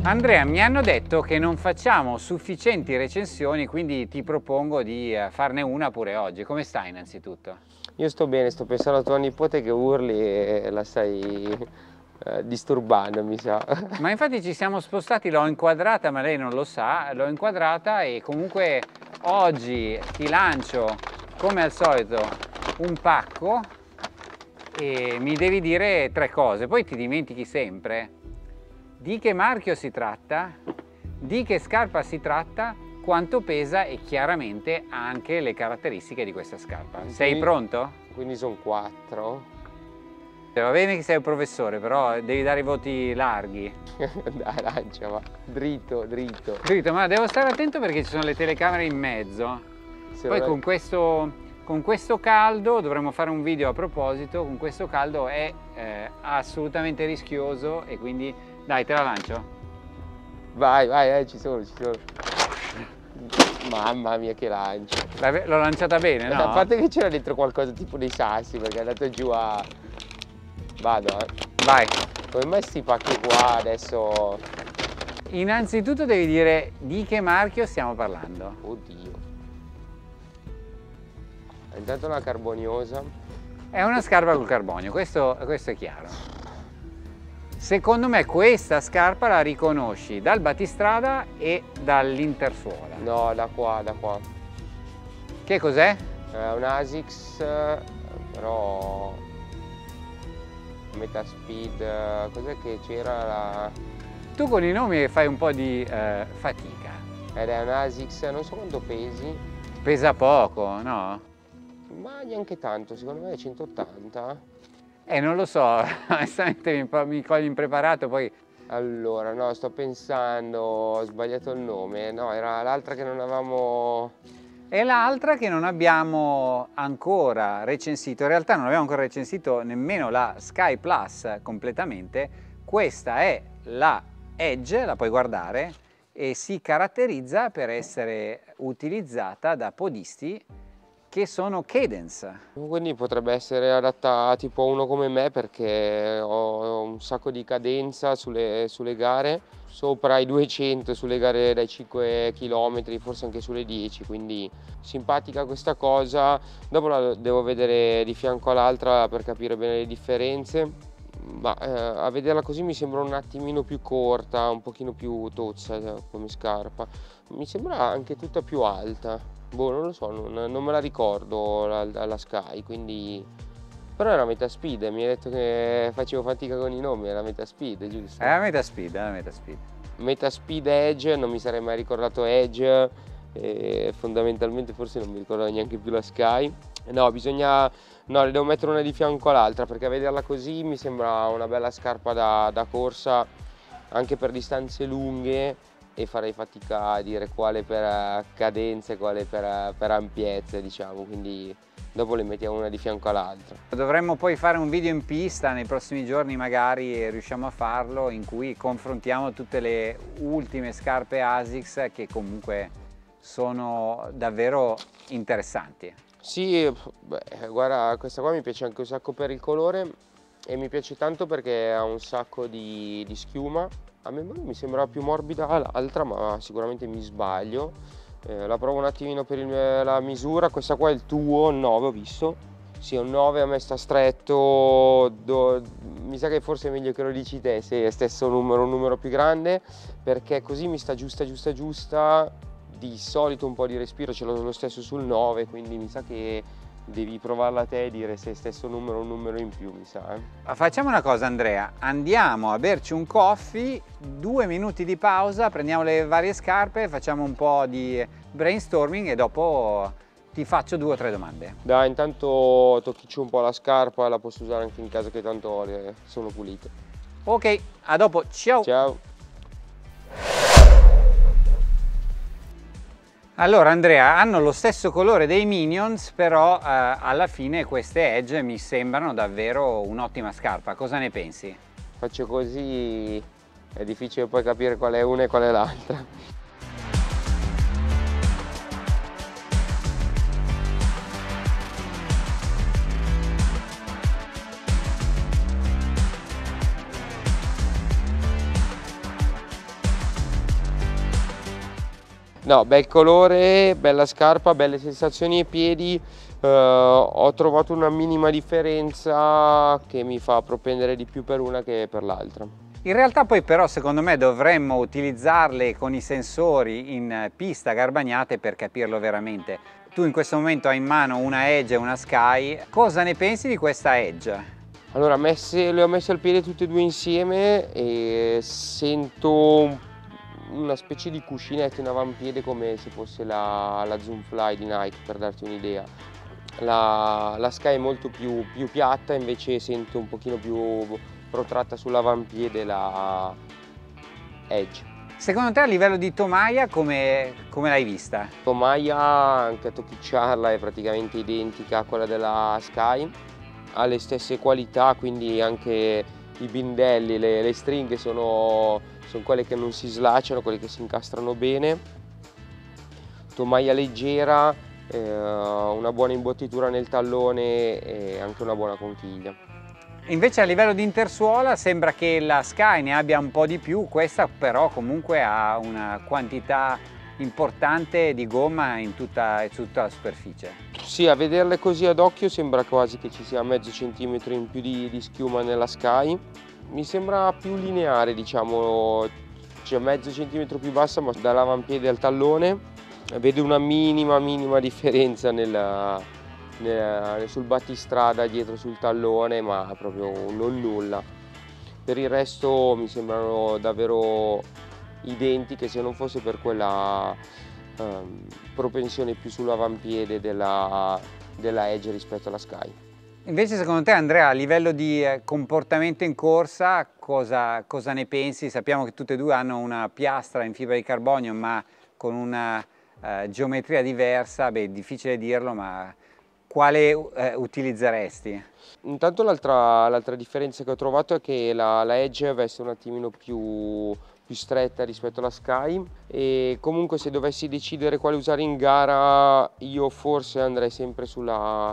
Andrea, mi hanno detto che non facciamo sufficienti recensioni, quindi ti propongo di farne una pure oggi. Come stai innanzitutto? Io sto bene, sto pensando a tua nipote che urli e la stai disturbando, mi sa. Ma infatti ci siamo spostati, l'ho inquadrata, ma lei non lo sa, l'ho inquadrata e comunque oggi ti lancio, come al solito, un pacco e mi devi dire 3 cose, poi ti dimentichi sempre. Di che marchio si tratta, di che scarpa si tratta, quanto pesa e chiaramente anche le caratteristiche di questa scarpa. Sei pronto? Quindi sono 4. Va bene che sei un professore, però devi dare i voti larghi. Dai, lancia, va. Dritto, dritto. Dritto, ma devo stare attento perché ci sono le telecamere in mezzo. Poi con questo caldo, dovremmo fare un video a proposito, con questo caldo è assolutamente rischioso e quindi dai, te la lancio. Vai, vai, ci sono. Mamma mia che lancio. L'ho lanciata bene, no? A parte che c'era dentro qualcosa tipo dei sassi, perché è andato giù a... Vado, Vai. Come mai sti pacchi qua adesso? Innanzitutto devi dire di che marchio stiamo parlando. Oddio. Intanto una carboniosa. È una scarpa col carbonio, questo è chiaro. Secondo me questa scarpa la riconosci dal battistrada e dall'intersuola. No, da qua. Che cos'è? È un ASICS, però... Metaspeed, cos'è che c'era? Tu con i nomi fai un po' di fatica. Ed è un ASICS, non so quanto pesi. Pesa poco, no? Ma neanche tanto, secondo me è 180. Non lo so, onestamente mi cogli impreparato, poi... Allora, no, sto pensando, ho sbagliato il nome, no, era l'altra che non avevamo... È l'altra che non abbiamo ancora recensito, in realtà non abbiamo ancora recensito nemmeno la Sky Plus completamente. Questa è la Edge, la puoi guardare, e si caratterizza per essere utilizzata da podisti che sono cadence. Quindi potrebbe essere adatta a tipo uno come me, perché ho un sacco di cadenza sulle gare, sopra i 200 sulle gare dai 5 km, forse anche sulle 10, quindi simpatica questa cosa. Dopo la devo vedere di fianco all'altra per capire bene le differenze, ma a vederla così mi sembra un attimino più corta, un pochino più tozza come scarpa. Mi sembra anche tutta più alta. Boh, non lo so, non me la ricordo la Sky, quindi... Però era Metaspeed, mi hai detto che facevo fatica con i nomi, era Metaspeed, giusto? È la Metaspeed, è la Metaspeed. Metaspeed Edge, non mi sarei mai ricordato Edge, e fondamentalmente forse non mi ricordo neanche più la Sky. No, no, le devo mettere una di fianco all'altra, perché a vederla così mi sembra una bella scarpa da corsa, anche per distanze lunghe, e farei fatica a dire quale per cadenza e quale per ampiezza, diciamo, quindi dopo le mettiamo una di fianco all'altra. Dovremmo poi fare un video in pista nei prossimi giorni, magari riusciamo a farlo, in cui confrontiamo tutte le ultime scarpe ASICS che comunque sono davvero interessanti. Sì, beh, guarda, questa qua mi piace anche un sacco per il colore e mi piace tanto perché ha un sacco di schiuma. A me mi sembra più morbida l'altra, ma sicuramente mi sbaglio. La provo un attimino per la misura. Questa qua è il tuo, il 9 ho visto. Sì, è un 9, a me sta stretto. Mi sa che forse è meglio che lo dici te, se è stesso numero, un numero più grande, perché così mi sta giusta. Di solito un po' di respiro ce l'ho lo stesso sul 9, quindi mi sa che devi provarla te e dire se è stesso numero o un numero in più, mi sa. Facciamo una cosa, Andrea, andiamo a berci un coffee, 2 minuti di pausa, prendiamo le varie scarpe, facciamo un po' di brainstorming e dopo ti faccio 2 o 3 domande. Dai, intanto tocchici un po' la scarpa, la posso usare anche in casa che tanto sono pulite. Ok, a dopo, ciao! Ciao! Allora Andrea, hanno lo stesso colore dei Minions, però alla fine queste Edge mi sembrano davvero un'ottima scarpa. Cosa ne pensi? Faccio così, è difficile poi capire qual è una e qual è l'altra. No, bel colore, bella scarpa, belle sensazioni ai piedi. Ho trovato una minima differenza che mi fa propendere di più per una che per l'altra. In realtà poi però secondo me dovremmo utilizzarle con i sensori in pista garbagnate per capirlo veramente. Tu in questo momento hai in mano una Edge e una Sky, cosa ne pensi di questa Edge? Allora, le ho messe al piede tutte e due insieme e sento una specie di cuscinetto in avampiede come se fosse la Zoom Fly di Nike, per darti un'idea. La Sky è molto più piatta, invece sento un pochino più protratta sull'avampiede la Edge. Secondo te a livello di tomaia come l'hai vista? Tomaia, anche a toccicciarla, è praticamente identica a quella della Sky, ha le stesse qualità, quindi anche i bindelli, le stringhe sono quelle che non si slacciano, quelle che si incastrano bene. Tomaia leggera, una buona imbottitura nel tallone e anche una buona conchiglia. Invece a livello di intersuola sembra che la Sky ne abbia un po' di più, questa però comunque ha una quantità importante di gomma in tutta la superficie. Sì, a vederle così ad occhio sembra quasi che ci sia mezzo centimetro in più di schiuma nella Sky. Mi sembra più lineare, diciamo, cioè mezzo centimetro più bassa, ma dall'avampiede al tallone vedo una minima differenza sul battistrada dietro sul tallone, ma proprio non nulla. Per il resto mi sembrano davvero identiche, se non fosse per quella propensione più sull'avampiede della Edge rispetto alla Sky. Invece secondo te Andrea a livello di comportamento in corsa cosa ne pensi? Sappiamo che tutte e due hanno una piastra in fibra di carbonio ma con una geometria diversa, beh, difficile dirlo, ma quale utilizzeresti? Intanto l'altra differenza che ho trovato è che la Edge veste un attimino più stretta rispetto alla Sky, e comunque se dovessi decidere quale usare in gara io forse andrei sempre sulla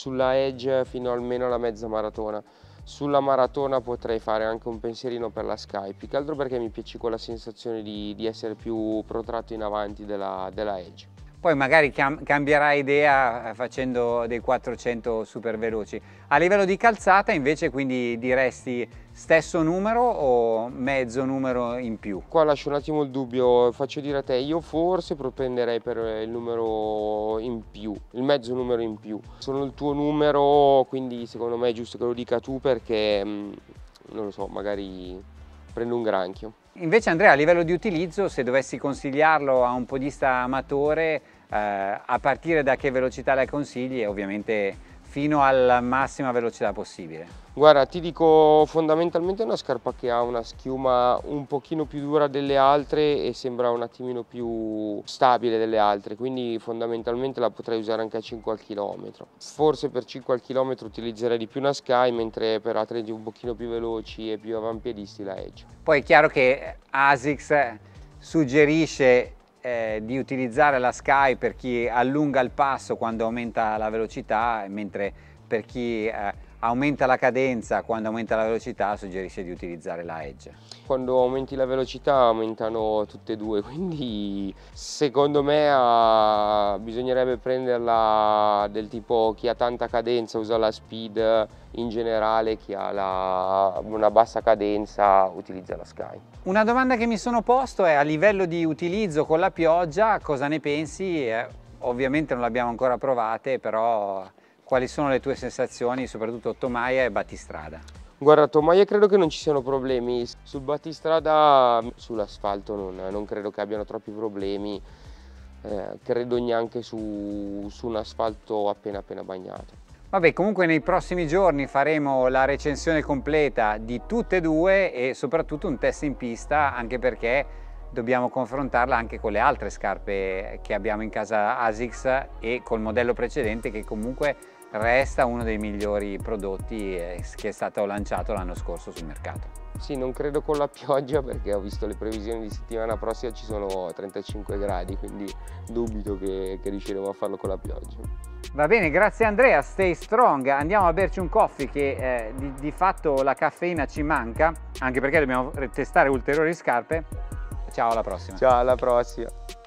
Edge fino almeno alla mezza maratona. Sulla maratona potrei fare anche un pensierino per la Sky, più che altro perché mi piace quella sensazione di essere più protratto in avanti della Edge. Poi magari cambierai idea facendo dei 400 super veloci. A livello di calzata invece quindi diresti stesso numero o mezzo numero in più? Qua lascio un attimo il dubbio, faccio dire a te, io forse propenderei per il numero in più, il mezzo numero in più. Sono il tuo numero, quindi secondo me è giusto che lo dica tu perché, non lo so, magari prendo un granchio. Invece Andrea, a livello di utilizzo, se dovessi consigliarlo a un podista amatore, a partire da che velocità le consigli? Ovviamente fino alla massima velocità possibile. Guarda, ti dico, fondamentalmente è una scarpa che ha una schiuma un pochino più dura delle altre e sembra un attimino più stabile delle altre, quindi fondamentalmente la potrei usare anche a 5 al chilometro. Forse per 5 al chilometro utilizzerei di più una Sky, mentre per atleti un pochino più veloci e più avampiedisti la Edge. Poi è chiaro che ASICS suggerisce di utilizzare la Sky per chi allunga il passo quando aumenta la velocità, mentre per chi aumenta la cadenza quando aumenta la velocità suggerisce di utilizzare la Edge. Quando aumenti la velocità aumentano tutte e due, quindi secondo me bisognerebbe prenderla del tipo chi ha tanta cadenza usa la Speed in generale, chi ha una bassa cadenza utilizza la Sky. Una domanda che mi sono posto è a livello di utilizzo con la pioggia cosa ne pensi? Ovviamente non l'abbiamo ancora provate, però quali sono le tue sensazioni, soprattutto tomaia e battistrada? Guarda, tomaia credo che non ci siano problemi, sul battistrada, sull'asfalto non credo che abbiano troppi problemi, credo neanche su un asfalto appena bagnato. Vabbè, comunque nei prossimi giorni faremo la recensione completa di tutte e due e soprattutto un test in pista, anche perché dobbiamo confrontarla anche con le altre scarpe che abbiamo in casa ASICS e col modello precedente che comunque resta uno dei migliori prodotti che è stato lanciato l'anno scorso sul mercato. Sì, non credo con la pioggia perché ho visto le previsioni di settimana prossima, ci sono 35 gradi, quindi dubito che riusciremo a farlo con la pioggia. Va bene, grazie Andrea, stay strong, andiamo a berci un coffee che di fatto la caffeina ci manca, anche perché dobbiamo testare ulteriori scarpe. Ciao, alla prossima. Ciao, alla prossima.